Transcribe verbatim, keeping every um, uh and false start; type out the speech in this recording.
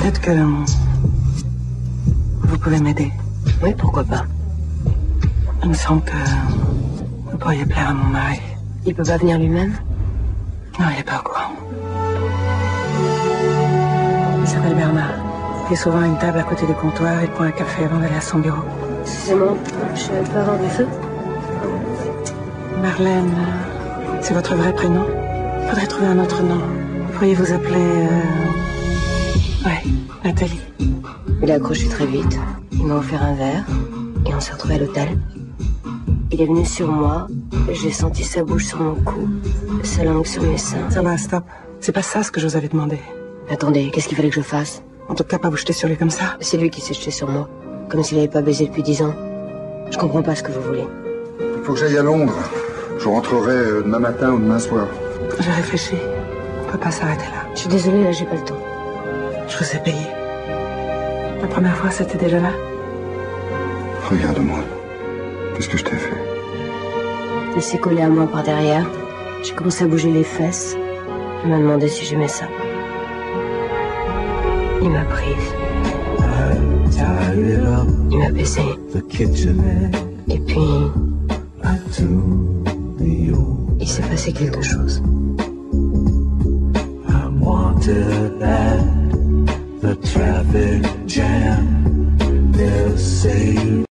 Peut-être que vous pouvez m'aider. Oui, pourquoi pas. Il me semble que vous pourriez plaire à mon mari. Il peut pas venir lui-même? Non, il n'est pas au courant. Il s'appelle Bernard. Il est souvent à une table à côté du comptoir. Il prend un café avant d'aller à son bureau. Excusez-moi, je peux avoir du feu? Marlène, c'est votre vrai prénom? Il faudrait trouver un autre nom. Vous pourriez vous appeler... Euh... Ouais, Nathalie. Il a accroché très vite. Il m'a offert un verre et on s'est retrouvés à l'hôtel. Il est venu sur moi, j'ai senti sa bouche sur mon cou, sa langue sur mes seins. Ça va, stop. C'est pas ça ce que je vous avais demandé. Attendez, qu'est-ce qu'il fallait que je fasse? En tout cas, pas vous jeter sur lui comme ça. C'est lui qui s'est jeté sur moi, comme s'il n'avait pas baisé depuis dix ans. Je comprends pas ce que vous voulez. Il faut que j'aille à Londres. Je rentrerai demain matin ou demain soir. J'ai réfléchi. On peut pas s'arrêter là. Je suis désolée, là, j'ai pas le temps. Je vous ai payé. La première fois, c'était déjà là. Regarde-moi. Qu'est-ce que je t'ai fait? Il s'est collé à moi par derrière. J'ai commencé à bouger les fesses. Il m'a demandé si j'aimais ça. Il m'a prise. Il m'a baissé. Et puis... il s'est passé quelque chose.